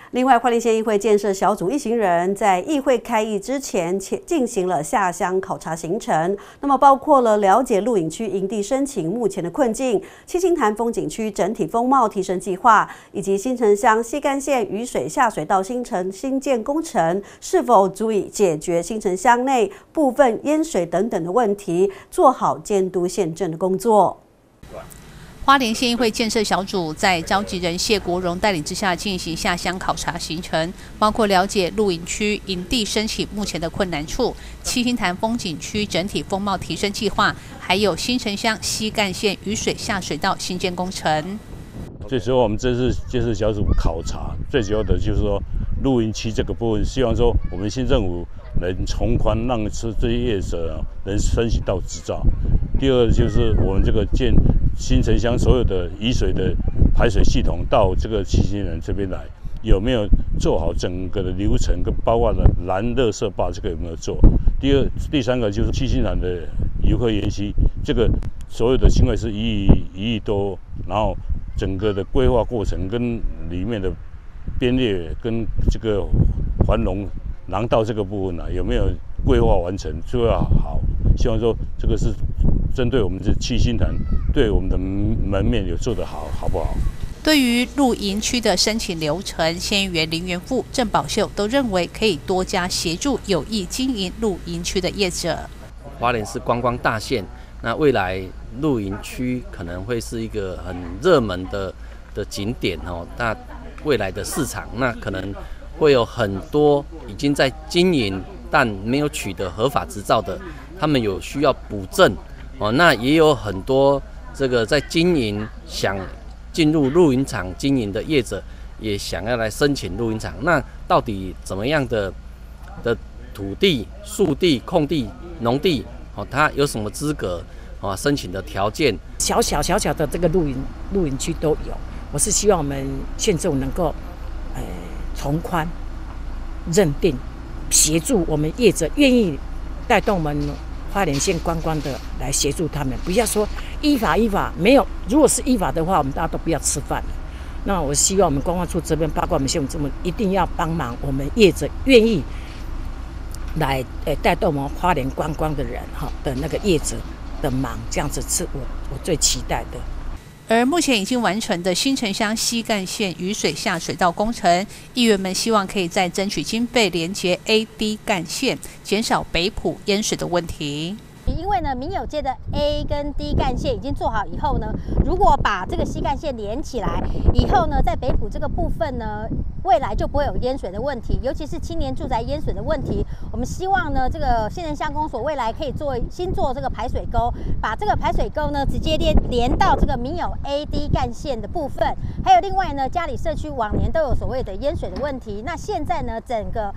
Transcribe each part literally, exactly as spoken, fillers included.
另外，花莲县议会建设小组一行人在议会开议之前，且进行了下乡考察行程。那么，包括了了解露营区营地申请目前的困境、七星潭风景区整体风貌提升计划，以及新城乡西干线雨水下水道新城新建工程是否足以解决新城乡内部分淹水等等的问题，做好监督县政的工作。 花莲县议会建设小组在召集人谢国荣带领之下进行下乡考察行程，包括了解露营区营地申请目前的困难处、七星潭风景区整体风貌提升计划，还有新城乡西干线雨水下水道新建工程。 最主要我们这次建设小组考察，最主要的就是说露营区这个部分，希望说我们新政府能从宽，让这些业者能申请到执照。第二就是我们这个建新城乡所有的雨水的排水系统到这个七星潭这边来，有没有做好整个的流程，跟包括了拦垃圾坝这个有没有做？第二、第三个就是七星潭的游客园区，这个所有的经费是一亿一亿多，然后整个的规划过程跟里面的编列跟这个环龙廊道这个部分呢、啊，有没有规划完成，就要好。希望说这个是针对我们这七星潭，对我们的门面有做得好，好不好？ 对于露营区的申请流程，县议员林元富、郑宝秀都认为可以多加协助有意经营露营区的业者。 花莲是观光大县，那未来露营区可能会是一个很热门的的景点哦。那未来的市场，那可能会有很多已经在经营但没有取得合法执照的，他们有需要补证哦。那也有很多这个在经营想进入露营场经营的业者，也想要来申请露营场。那到底怎么样的的土地、树地、空地、农地哦，它有什么资格啊？申请的条件， 小小小小的这个露营露营区都有。我是希望我们县政府能够呃从宽认定，协助我们业者愿意带动我们花莲县观光的来协助他们，不要说依法依法没有，如果是依法的话，我们大家都不要吃饭了。那我希望我们观光处这边，包括我们县政府，一定要帮忙我们业者愿意来呃带动我们花莲观光的人哈的那个业者的忙，这样子是我我最期待的。 而目前已经完成的新城乡西干线雨水下水道工程，议员们希望可以再争取经费连接 A、D 干线，减少北埔淹水的问题。 因为呢，民有街的 A 跟 D 干线已经做好以后呢，如果把这个西干线连起来以后呢，在北埔这个部分呢，未来就不会有淹水的问题，尤其是青年住宅淹水的问题。我们希望呢，这个新城乡公所未来可以做新做这个排水沟，把这个排水沟呢直接连连到这个民有 A、D 干线的部分。还有另外呢，嘉里社区往年都有所谓的淹水的问题，那现在呢，整个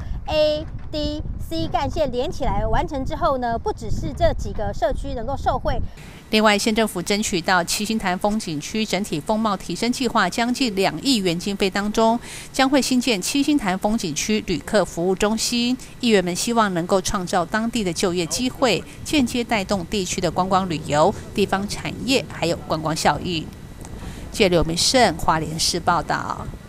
A、D、C 干线连起来完成之后呢，不只是这几个社区能够受惠。 另外，县政府争取到七星潭风景区整体风貌提升计划将近两亿元经费当中，将会新建七星潭风景区旅客服务中心。议员们希望能够创造当地的就业机会，间接带动地区的观光旅游、地方产业还有观光效益。记者刘明胜，花莲市报道。